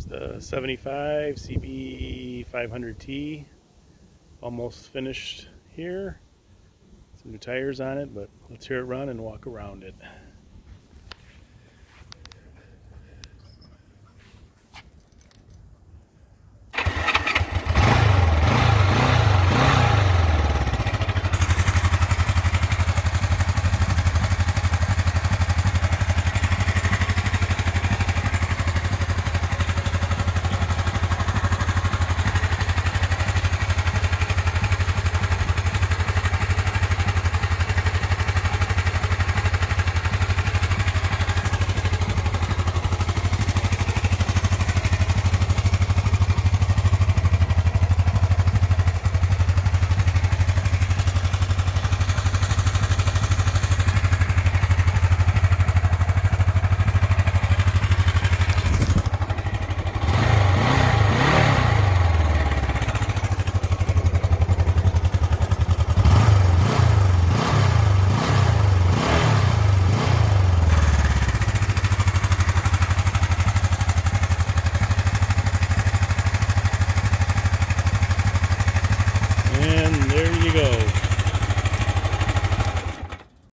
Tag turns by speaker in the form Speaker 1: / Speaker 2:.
Speaker 1: The 75 CB 500T, almost finished here. Some new tires on it, but let's hear it run and walk around it. And there you go.